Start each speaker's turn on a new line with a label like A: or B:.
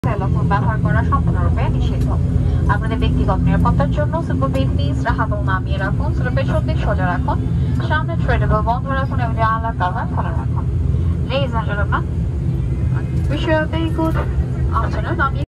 A: Cellphone ব্যবহার করা সম্পূর্ণরূপে নিষিদ্ধ। আপনাদের ব্যক্তিগত নিরাপত্তার জন্য সিম্পল পিস হাতল নামিয়ে রাখুন, স্লিপের দিক সোজা রাখুন, সামনে ট্রেডেবল বন্ধ রাখুন এবং আলা কাভার খোলা রাখুন। Ladies and gentlemen, wish you a very good afternoon.